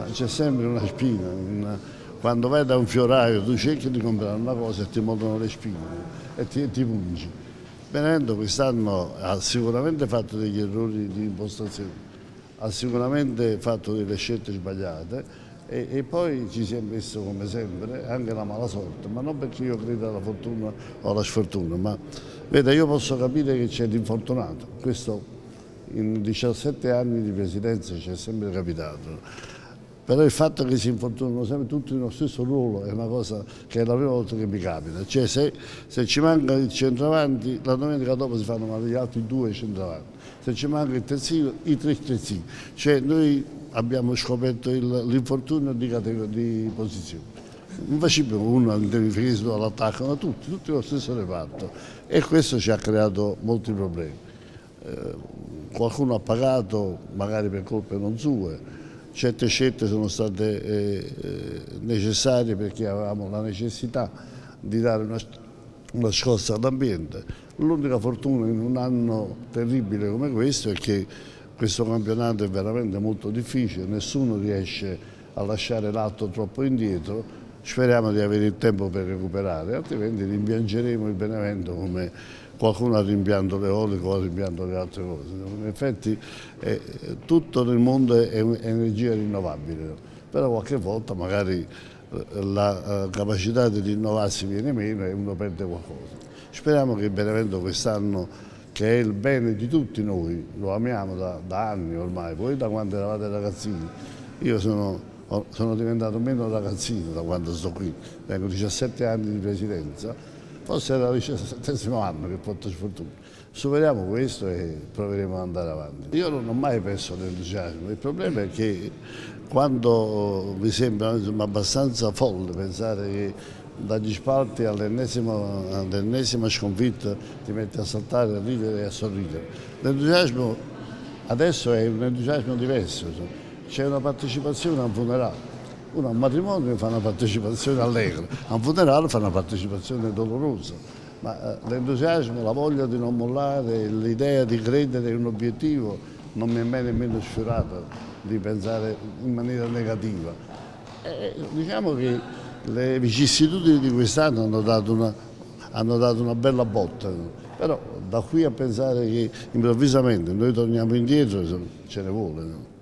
c'è sempre una spina. Quando vai da un fioraio tu cerchi di comprare una cosa e ti montano le spine e ti pungi. Benevento quest'anno ha sicuramente fatto degli errori di impostazione, ha sicuramente fatto delle scelte sbagliate e poi ci si è messo come sempre anche la mala sorte, ma non perché io credo alla fortuna o alla sfortuna, ma veda, io posso capire che c'è l'infortunato, questo in 17 anni di presidenza ci è sempre capitato. Però il fatto che si infortunano sempre tutti nello stesso ruolo è una cosa che è la prima volta che mi capita. Cioè se ci manca il centravanti, la domenica dopo si fanno male gli altri due centravanti. Se ci manca il terzino, i tre terzini. Cioè noi abbiamo scoperto l'infortunio di posizione. Non facciamo uno all'interno all'attacco, ma tutti nello stesso reparto. E questo ci ha creato molti problemi. Qualcuno ha pagato, magari per colpe non sue. Certe scelte sono state necessarie perché avevamo la necessità di dare una scossa all'ambiente. L'unica fortuna in un anno terribile come questo è che questo campionato è veramente molto difficile, nessuno riesce a lasciare l'altro troppo indietro, speriamo di avere il tempo per recuperare, altrimenti rimpiangeremo il Benevento come qualcuno ha rimpianto l'eolico o ha rimpianto le altre cose. In effetti tutto nel mondo è energia rinnovabile, però qualche volta magari la capacità di rinnovarsi viene meno e uno perde qualcosa. Speriamo che il Benevento quest'anno, che è il bene di tutti noi, lo amiamo da anni ormai, voi da quando eravate ragazzini, io sono diventato meno ragazzino da quando sto qui, tengo 17 anni di presidenza, forse era il 17° anno che porto sfortuna. Superiamo questo e proveremo ad andare avanti. Io non ho mai perso l'entusiasmo, il problema è che quando mi sembra abbastanza folle pensare che dagli spalti all'ennesima sconfitta ti metti a saltare, a ridere e a sorridere. L'entusiasmo adesso è un entusiasmo diverso, c'è una partecipazione a un funerale. Uno a un matrimonio fa una partecipazione allegra, a un funerale fa una partecipazione dolorosa, ma l'entusiasmo, la voglia di non mollare, l'idea di credere in un obiettivo non mi è mai nemmeno sfiorata di pensare in maniera negativa. Diciamo che le vicissitudini di quest'anno hanno dato una bella botta, però da qui a pensare che improvvisamente noi torniamo indietro ce ne vuole.